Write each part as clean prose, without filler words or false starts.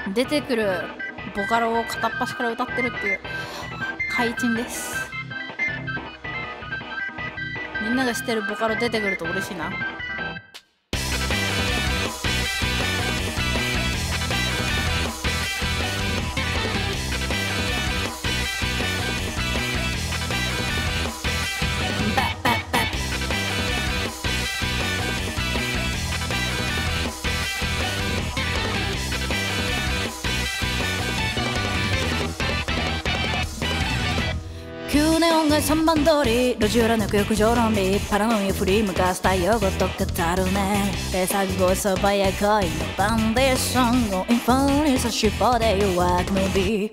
出てくるボカロを片っ端から歌ってるっていう怪珍です。みんなが知ってるボカロ出てくると嬉しいな。9年音階3番通り路地裏の欲情論理パラノイア振り向かす太陽ごと語るねレーサーボイスオバや恋のバンデーションをインフォに差し棒で弱く伸び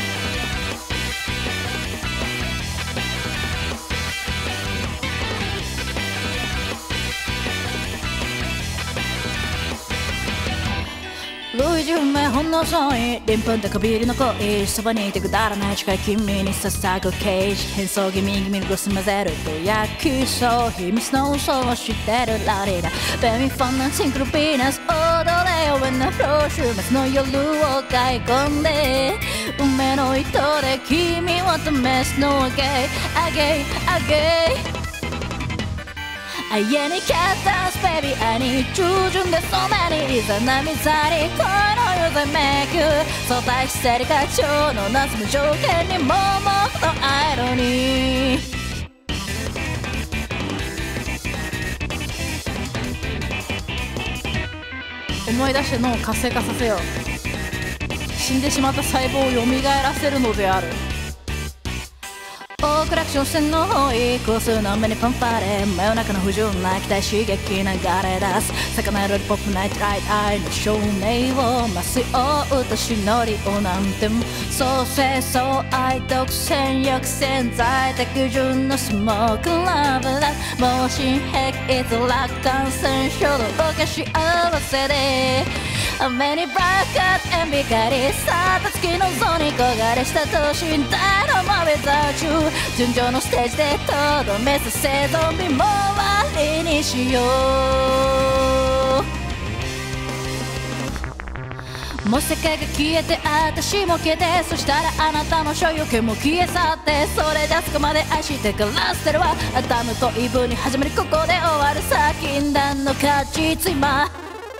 類似不明本能相違鱗粉高ビリの恋そばにいてくだらない近い君に捧ぐケージ変装気味にグス混ぜると焼きそう秘密の嘘を知ってるラリーだベビーファンなシンクロピーナス踊れよ When I flow 週末の夜を買い込んで運命の糸で君を試すのはゲイアゲイアゲイI any cat dance baby I need 従順でそんなにいざなみざり恋のよぜめく相対してる課長の夏の条件にももっとアイロニー思い出して脳を活性化させよう死んでしまった細胞を蘇らせるのであるクラクション線の方位コースの目にパンファレ真夜中の不純な期待刺激流れ出す魚色でポップナイトライトアイの照明を麻酔を歌し乗りをなんてもそう清掃愛独占抑洗剤的順のスモークラブラ盲信壁いつら感染症のおかし合わせで雨にバカッ塩ビカリさた月のゾに焦がれした等身大のモビザ中順調のステージでとどめさせゾンビも終わりにしようもし世界が消えて私も消えてそしたらあなたの所有権も消え去ってそれであそこまで愛してから捨てるわアダムとイブに始まりここで終わるさ禁断の果実今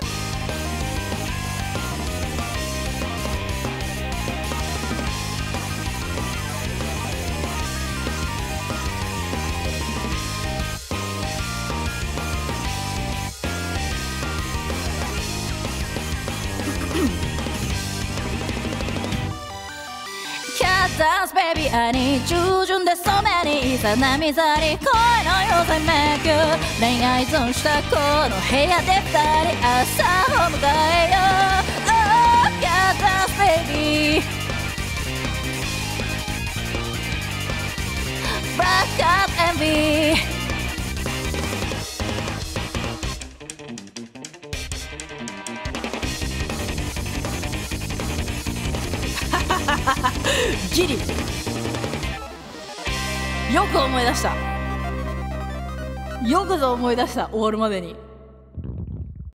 ダンスベビー愛に従順で染めにいざなみざり恋のよぜめく恋愛依存したこの部屋で二人朝を迎えよう Oh yeah ダンスベビー Black out envyギリよく思い出したよくぞ思い出した終わるまでに